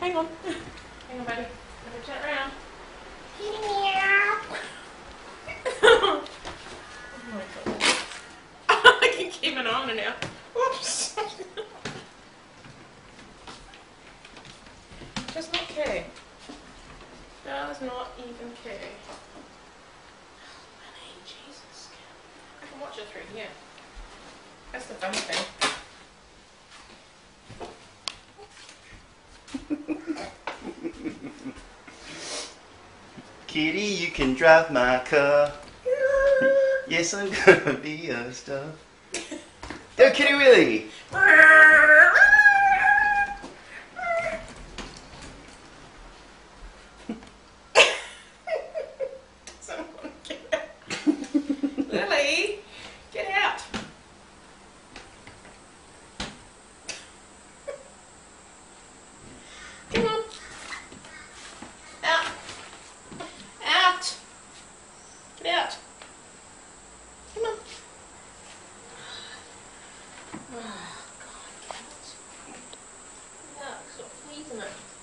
hang on. Hang on, buddy. I'm going to turn around. Oh my god. I can keep an eye on it now. Whoops. Does not care. Does not even care. Honey, Jesus. I can watch it through here. That's the funny thing. Kitty, you can drive my car. Yes, I'm gonna be your star. Go, Kitty Willy! Someone get out. Lily, get out. Come on. Out. Out. Get out. Come on. Oh, God, cats. No, stop freezing it.